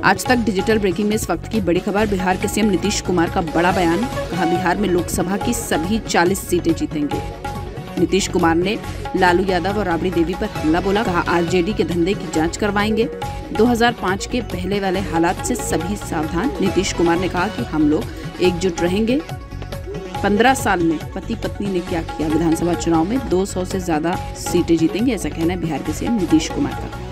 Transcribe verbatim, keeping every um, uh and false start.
आज तक digital breaking में इस वक्त की बड़ी खबर, बिहार के सीएम नीतीश कुमार का बड़ा बयान। कहा बिहार में लोकसभा की सभी चालीस सीटें जीतेंगे। नीतीश कुमार ने लालू यादव और राबड़ी देवी पर हमला बोला। कहा आरजेडी के धंधे की जांच करवाएंगे। दो हज़ार पाँच के पहले वाले हालात से सभी सावधान। नीतीश कुमार ने कहा कि हम लोग एकजुट रहेंगे। पंद्रह साल में पति पत्नी ने क्या किया, विधानसभा चुनाव में दो सौ से ज्यादा सीटें जीतेंगे, ऐसा कहना है बिहार के सीएम नीतीश कुमार का।